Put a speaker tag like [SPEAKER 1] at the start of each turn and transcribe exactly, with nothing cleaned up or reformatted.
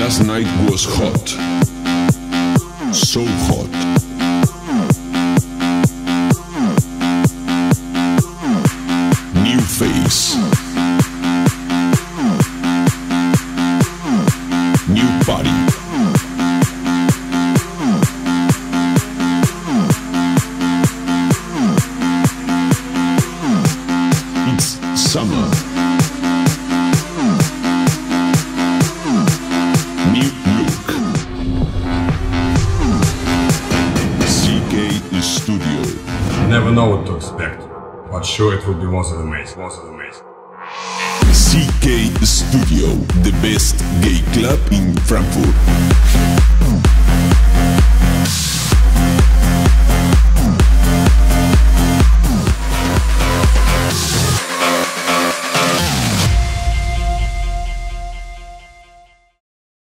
[SPEAKER 1] Last night was hot. So hot. New face. New body. It's summer. New look. C K Studio.
[SPEAKER 2] Never know what to expect, but sure it will be most of amazing. Most of amazing.
[SPEAKER 1] C K Studio, the best gay club in Frankfurt.